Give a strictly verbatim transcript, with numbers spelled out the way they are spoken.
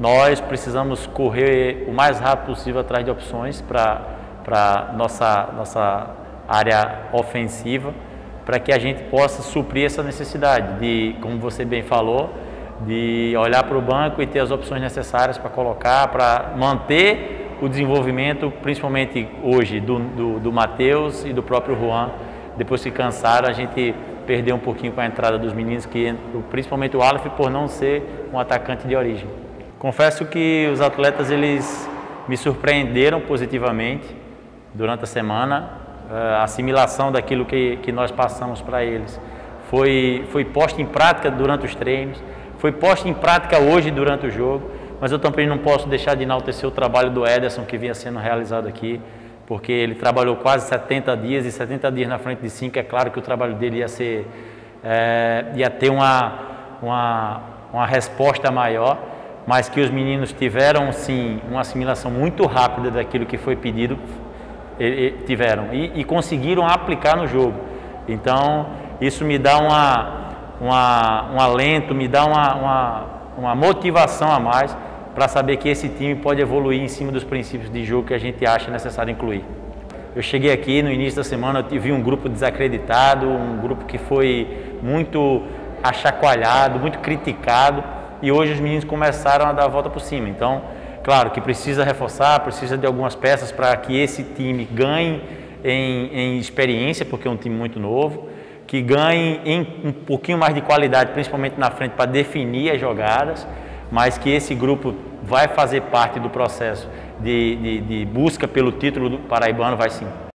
nós precisamos correr o mais rápido possível atrás de opções para para nossa, nossa área ofensiva, para que a gente possa suprir essa necessidade de, como você bem falou, de olhar para o banco e ter as opções necessárias para colocar, para manter o desenvolvimento, principalmente hoje, do, do, do Matheus e do próprio Juan. Depois que cansaram, a gente perdeu um pouquinho com a entrada dos meninos, que, principalmente o Aleph, por não ser um atacante de origem. Confesso que os atletas eles me surpreenderam positivamente durante a semana. A assimilação daquilo que, que nós passamos para eles foi, foi posta em prática durante os treinos, foi posta em prática hoje durante o jogo, mas eu também não posso deixar de enaltecer o trabalho do Ederson, que vinha sendo realizado aqui, porque ele trabalhou quase setenta dias, e setenta dias na frente de cinco, é claro que o trabalho dele ia ser, é, ia ter uma, uma, uma resposta maior, mas que os meninos tiveram sim uma assimilação muito rápida daquilo que foi pedido, e, e, tiveram, e, e conseguiram aplicar no jogo. Então isso me dá uma, uma, um alento, me dá uma, uma, uma motivação a mais para saber que esse time pode evoluir em cima dos princípios de jogo que a gente acha necessário incluir. Eu cheguei aqui no início da semana, eu vi um grupo desacreditado, um grupo que foi muito achacoalhado, muito criticado, e hoje os meninos começaram a dar a volta por cima. Então, claro que precisa reforçar, precisa de algumas peças para que esse time ganhe em, em experiência, porque é um time muito novo, que ganhe em um pouquinho mais de qualidade, principalmente na frente, para definir as jogadas, mas que esse grupo vai fazer parte do processo de, de, de busca pelo título do paraibano, vai sim.